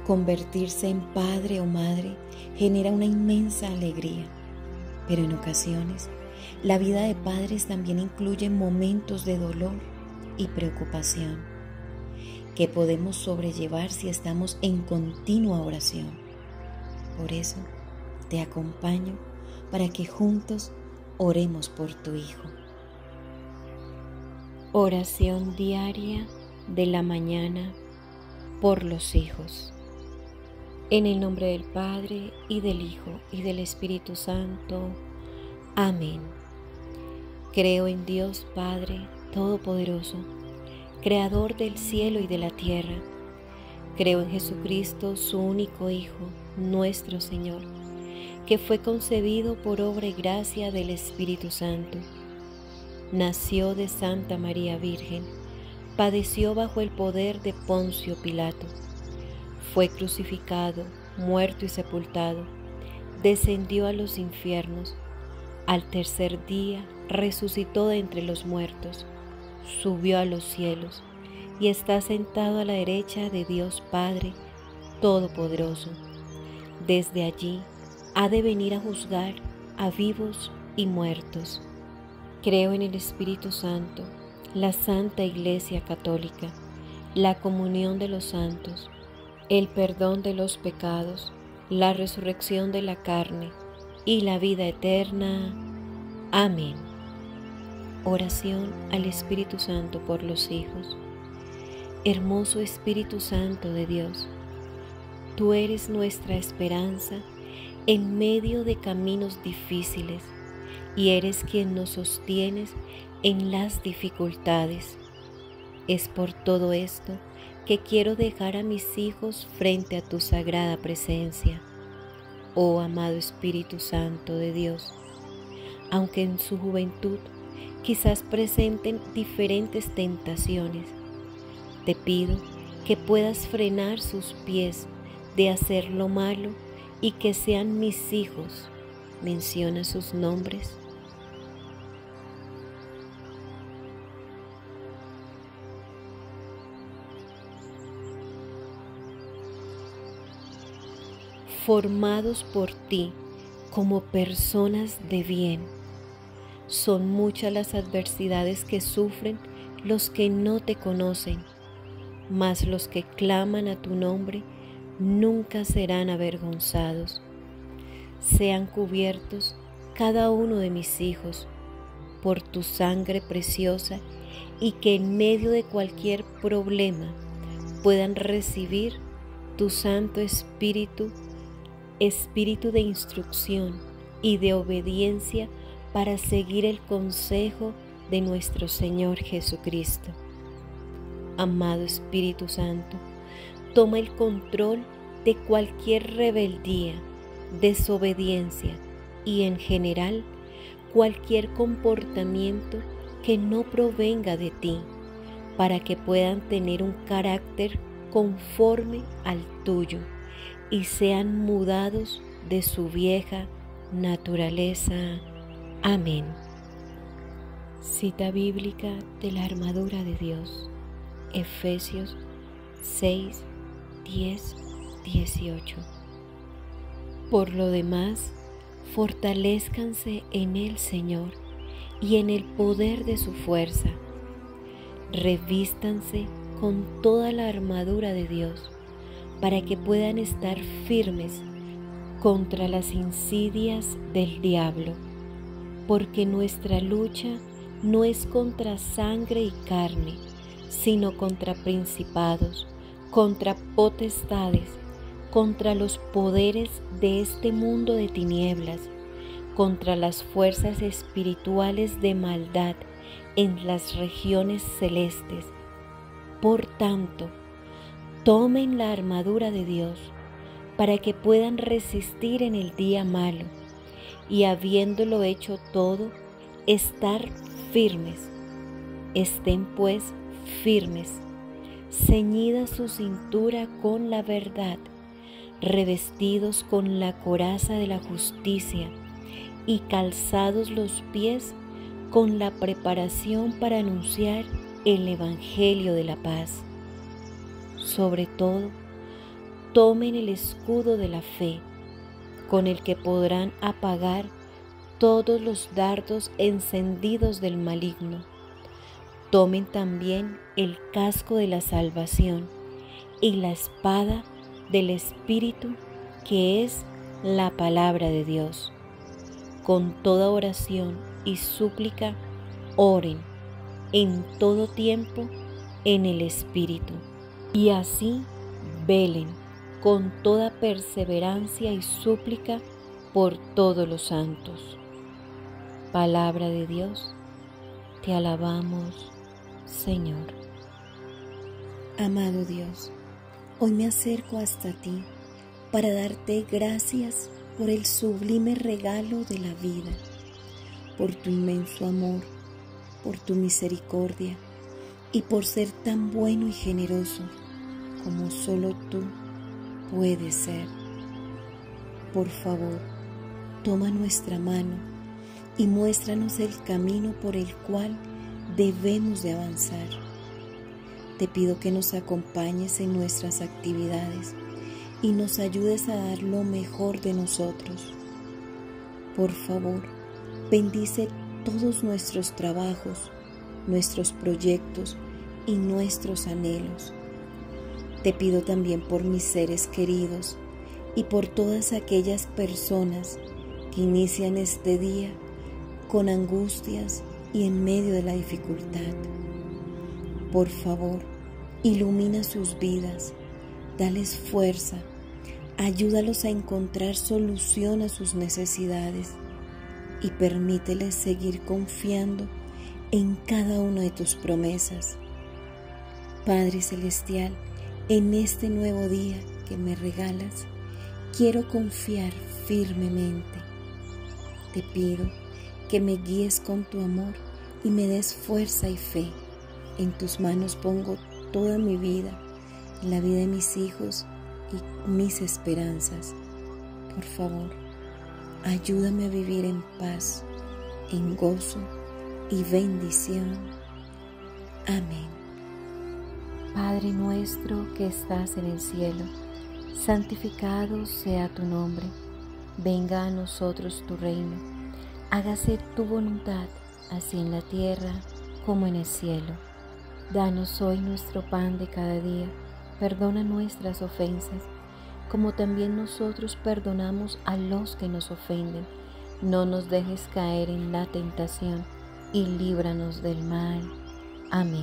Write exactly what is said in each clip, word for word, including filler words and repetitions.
Convertirse en padre o madre genera una inmensa alegría, pero en ocasiones la vida de padres también incluye momentos de dolor y preocupación que podemos sobrellevar si estamos en continua oración. Por eso te acompaño para que juntos oremos por tu hijo. Oración diaria de la mañana por los hijos. En el nombre del Padre, y del Hijo, y del Espíritu Santo. Amén. Creo en Dios Padre Todopoderoso, Creador del cielo y de la tierra. Creo en Jesucristo, su único Hijo, nuestro Señor, que fue concebido por obra y gracia del Espíritu Santo. Nació de Santa María Virgen, padeció bajo el poder de Poncio Pilato. Fue crucificado, muerto y sepultado, descendió a los infiernos, al tercer día resucitó de entre los muertos, subió a los cielos y está sentado a la derecha de Dios Padre Todopoderoso. Desde allí ha de venir a juzgar a vivos y muertos. Creo en el Espíritu Santo, la Santa Iglesia Católica, la comunión de los santos, el perdón de los pecados, la resurrección de la carne y la vida eterna. Amén. Oración al Espíritu Santo por los hijos. Hermoso Espíritu Santo de Dios, tú eres nuestra esperanza en medio de caminos difíciles y eres quien nos sostienes en las dificultades. Es por todo esto que quiero dejar a mis hijos frente a tu sagrada presencia, oh amado Espíritu Santo de Dios. Aunque en su juventud quizás presenten diferentes tentaciones, te pido que puedas frenar sus pies de hacer lo malo y que sean mis hijos. Menciona sus nombres. Formados por ti como personas de bien. Son muchas las adversidades que sufren los que no te conocen, mas los que claman a tu nombre nunca serán avergonzados. Sean cubiertos cada uno de mis hijos por tu sangre preciosa y que en medio de cualquier problema puedan recibir tu Santo Espíritu, Espíritu de instrucción y de obediencia para seguir el consejo de nuestro Señor Jesucristo. Amado Espíritu Santo, toma el control de cualquier rebeldía, desobediencia y en general cualquier comportamiento que no provenga de ti, para que puedan tener un carácter conforme al tuyo y sean mudados de su vieja naturaleza. Amén. Cita bíblica de la armadura de Dios, Efesios seis, diez, dieciocho. Por lo demás, fortalézcanse en el Señor y en el poder de su fuerza. Revístanse con toda la armadura de Dios, para que puedan estar firmes contra las insidias del diablo, porque nuestra lucha no es contra sangre y carne, sino contra principados, contra potestades, contra los poderes de este mundo de tinieblas, contra las fuerzas espirituales de maldad en las regiones celestes. Por tanto, tomen la armadura de Dios para que puedan resistir en el día malo y, habiéndolo hecho todo, estar firmes. Estén pues firmes, ceñida su cintura con la verdad, revestidos con la coraza de la justicia y calzados los pies con la preparación para anunciar el Evangelio de la paz. Sobre todo, tomen el escudo de la fe, con el que podrán apagar todos los dardos encendidos del maligno. Tomen también el casco de la salvación y la espada del Espíritu, que es la palabra de Dios. Con toda oración y súplica, oren en todo tiempo en el Espíritu, y así velen con toda perseverancia y súplica por todos los santos. Palabra de Dios, te alabamos, Señor. Amado Dios, hoy me acerco hasta ti para darte gracias por el sublime regalo de la vida, por tu inmenso amor, por tu misericordia y por ser tan bueno y generoso como solo tú puedes ser. Por favor, toma nuestra mano y muéstranos el camino por el cual debemos de avanzar. Te pido que nos acompañes en nuestras actividades y nos ayudes a dar lo mejor de nosotros. Por favor, bendice todos nuestros trabajos, nuestros proyectos y nuestros anhelos. Te pido también por mis seres queridos y por todas aquellas personas que inician este día con angustias y en medio de la dificultad. Por favor, ilumina sus vidas, dales fuerza, ayúdalos a encontrar solución a sus necesidades y permíteles seguir confiando en cada una de tus promesas. Padre Celestial, en este nuevo día que me regalas, quiero confiar firmemente. Te pido que me guíes con tu amor y me des fuerza y fe. En tus manos pongo toda mi vida, la vida de mis hijos y mis esperanzas. Por favor, ayúdame a vivir en paz, en gozo y bendición. Amén. Padre nuestro que estás en el cielo, santificado sea tu nombre. Venga a nosotros tu reino. Hágase tu voluntad, así en la tierra como en el cielo. Danos hoy nuestro pan de cada día. Perdona nuestras ofensas, como también nosotros perdonamos a los que nos ofenden. No nos dejes caer en la tentación y líbranos del mal. Amén.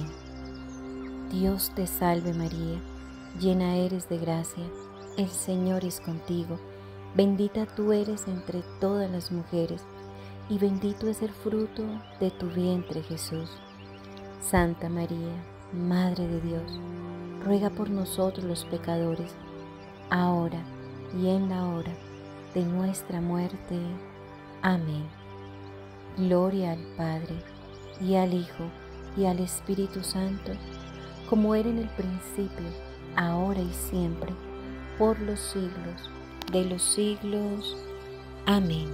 Dios te salve María, llena eres de gracia, el Señor es contigo. Bendita tú eres entre todas las mujeres, y bendito es el fruto de tu vientre Jesús. Santa María, Madre de Dios, ruega por nosotros los pecadores, ahora y en la hora de nuestra muerte. Amén. Gloria al Padre, y al Hijo, y al Espíritu Santo, como era en el principio, ahora y siempre, por los siglos de los siglos. Amén.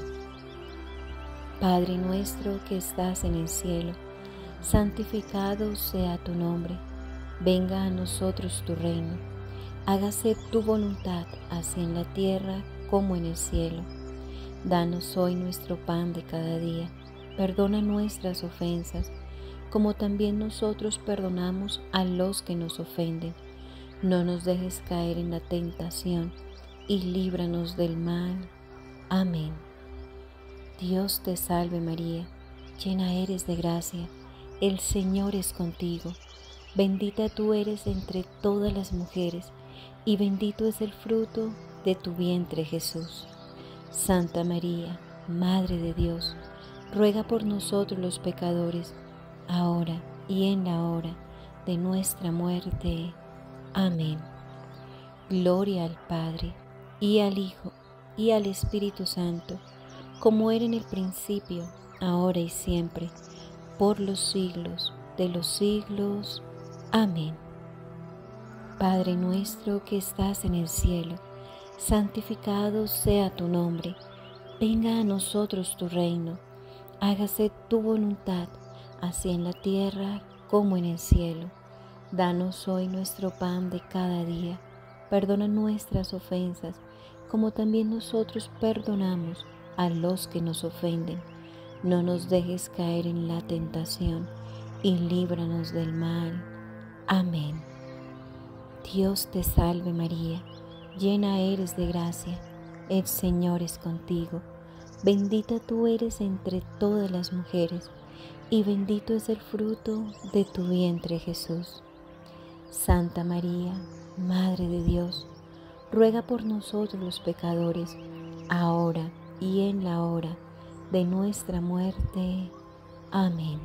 Padre nuestro que estás en el cielo, santificado sea tu nombre. Venga a nosotros tu reino. Hágase tu voluntad, así en la tierra como en el cielo. Danos hoy nuestro pan de cada día. Perdona nuestras ofensas, como también nosotros perdonamos a los que nos ofenden. No nos dejes caer en la tentación, y líbranos del mal. Amén. Dios te salve María, llena eres de gracia, el Señor es contigo. Bendita tú eres entre todas las mujeres, y bendito es el fruto de tu vientre Jesús. Santa María, Madre de Dios, ruega por nosotros los pecadores, ahora y en la hora de nuestra muerte. Amén. Gloria al Padre, y al Hijo, y al Espíritu Santo, como era en el principio, ahora y siempre, por los siglos de los siglos. Amén. Padre nuestro que estás en el cielo, santificado sea tu nombre. Venga a nosotros tu reino. Hágase tu voluntad, así en la tierra como en el cielo. Danos hoy nuestro pan de cada día. Perdona nuestras ofensas, como también nosotros perdonamos a los que nos ofenden. No nos dejes caer en la tentación y líbranos del mal. Amén. Dios te salve María, llena eres de gracia, el Señor es contigo. Bendita tú eres entre todas las mujeres, y bendito es el fruto de tu vientre Jesús. Santa María, Madre de Dios, ruega por nosotros los pecadores, ahora y en la hora de nuestra muerte. Amén.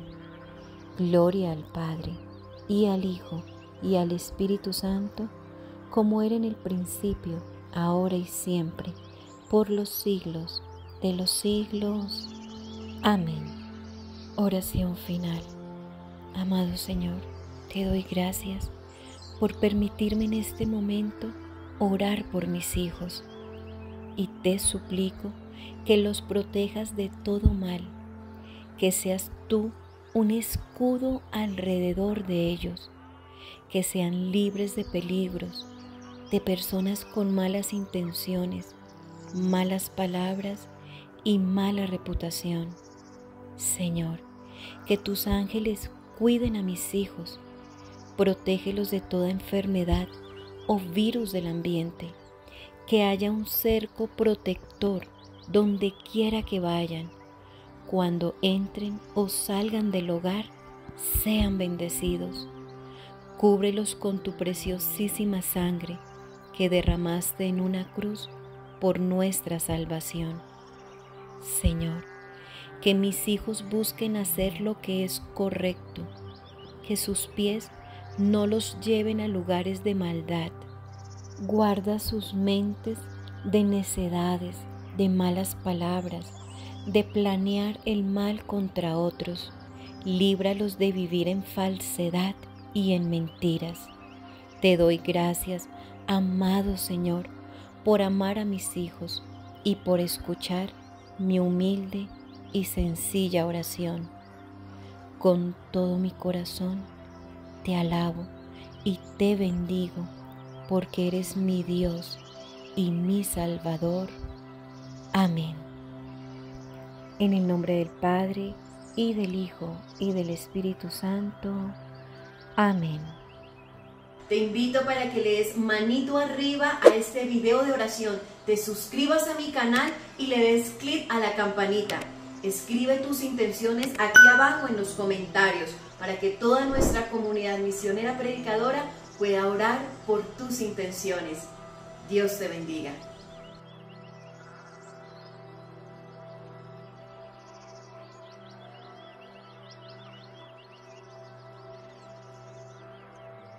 Gloria al Padre, y al Hijo, y al Espíritu Santo, como era en el principio, ahora y siempre, por los siglos de los siglos. Amén. Oración final. Amado Señor, te doy gracias por permitirme en este momento orar por mis hijos, y te suplico que los protejas de todo mal, que seas tú un escudo alrededor de ellos, que sean libres de peligros, de personas con malas intenciones, malas palabras y mala reputación. Señor, que tus ángeles cuiden a mis hijos, protégelos de toda enfermedad o virus del ambiente, que haya un cerco protector donde quiera que vayan. Cuando entren o salgan del hogar, sean bendecidos. Cúbrelos con tu preciosísima sangre que derramaste en una cruz por nuestra salvación. Señor, que mis hijos busquen hacer lo que es correcto, que sus pies no los lleven a lugares de maldad. Guarda sus mentes de necedades, de malas palabras, de planear el mal contra otros. Líbralos de vivir en falsedad y en mentiras. Te doy gracias, amado Señor, por amar a mis hijos y por escuchar mi humilde y sencilla oración. Con todo mi corazón te alabo y te bendigo, porque eres mi Dios y mi Salvador. Amén. En el nombre del Padre, y del Hijo, y del Espíritu Santo. Amén. Te invito para que le des manito arriba a este video de oración, te suscribas a mi canal y le des clic a la campanita. Escribe tus intenciones aquí abajo en los comentarios para que toda nuestra comunidad misionera predicadora pueda orar por tus intenciones. Dios te bendiga.